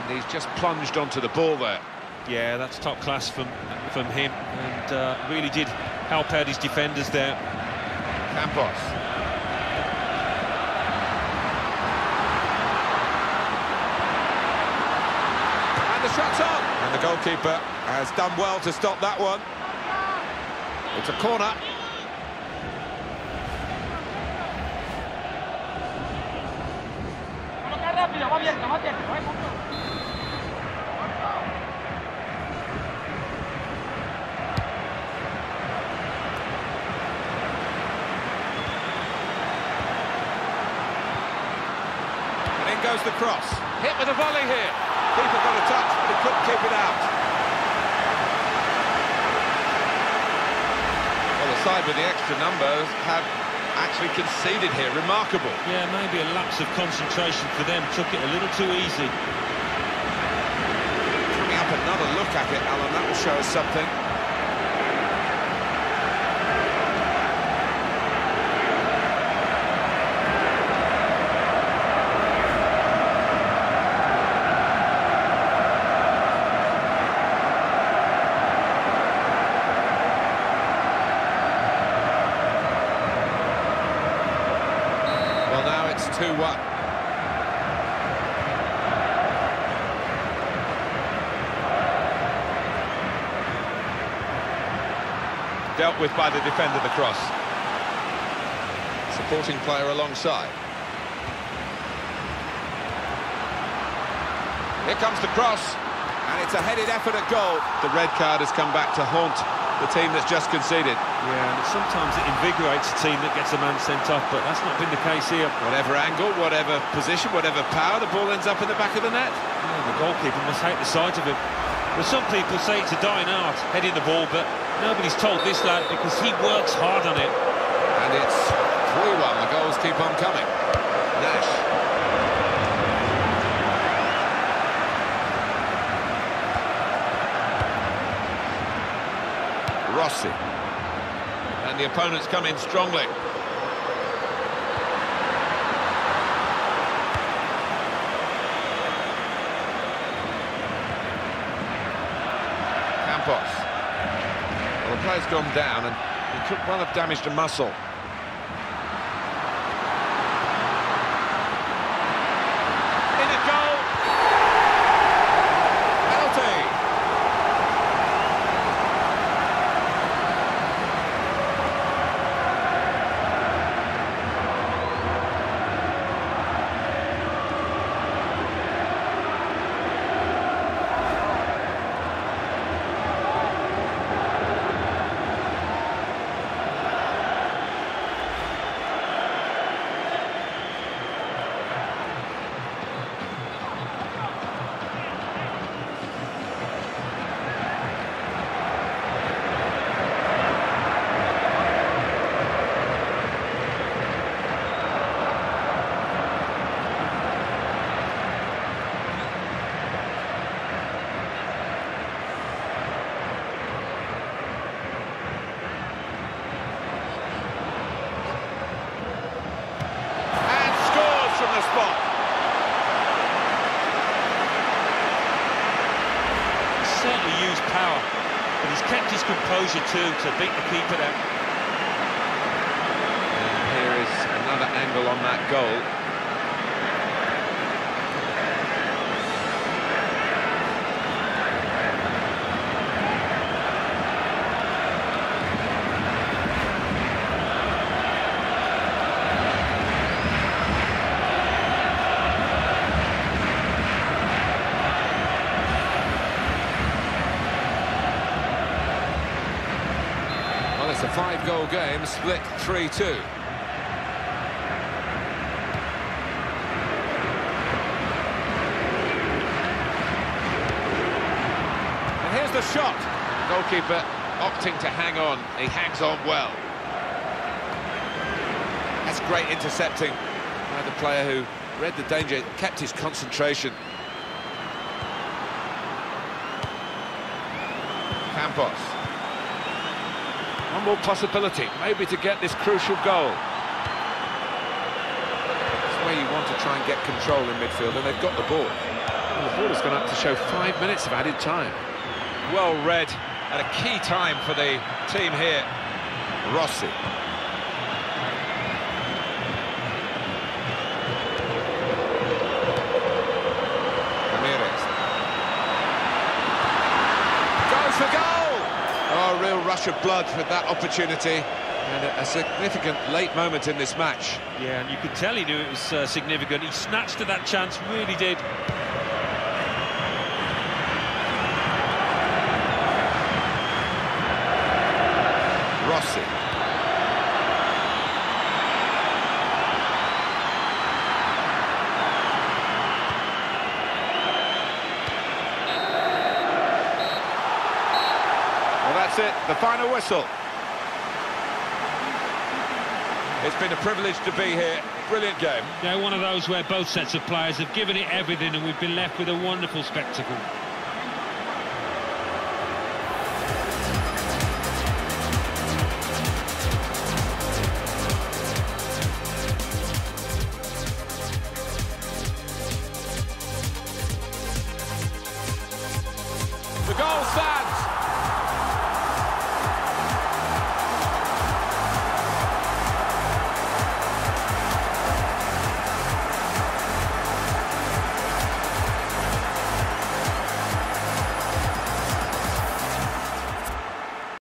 And he's just plunged onto the ball there. Yeah, that's top class from him, and really did help out his defenders there. Campos. And the shot's on! And the goalkeeper has done well to stop that one. It's a corner. And in goes the cross. Hit with a volley here. Keeper got a touch, but he couldn't keep it out. Well, the side with the extra numbers have actually conceded here. Remarkable. Yeah, maybe a lapse of concentration for them. Took it a little too easy. Coming up, another look at it, Alan. That will show us something. Well, now it's 2-1. Dealt with by the defender, the cross. Supporting player alongside. Here comes the cross, and it's a headed effort at goal. The red card has come back to haunt the team that's just conceded. Yeah, and sometimes it invigorates a team that gets a man sent off, but that's not been the case here. Whatever angle, whatever position, whatever power, the ball ends up in the back of the net. Yeah, the goalkeeper must hate the sight of him. Well, some people say it's a dying art, heading the ball, but nobody's told this lad because he works hard on it. And it's 3-1, the goals keep on coming. Nash. Rossi. And the opponents come in strongly. Campos. Well, the player's gone down and he could well have damaged a muscle. In a goal! Penalty! Certainly used power, but he's kept his composure too to beat the keeper there. And here is another angle on that goal. It's a 5-goal game, split 3-2. And here's the shot. Goalkeeper opting to hang on. He hangs on well. That's great intercepting by the player who read the danger, kept his concentration. Campos. One more possibility, maybe to get this crucial goal. That's where you want to try and get control in midfield, and they've got the ball. Well, the ball has gone up to show 5 minutes of added time. Well read at a key time for the team here. Rossi. Ramirez. Goes for goal! Oh, a real rush of blood with that opportunity. And a significant late moment in this match. Yeah, and you could tell he knew it was significant. He snatched at that chance, really did. Rossi. Well, that's it, the final whistle. It's been a privilege to be here. Brilliant game. Yeah, one of those where both sets of players have given it everything and we've been left with a wonderful spectacle.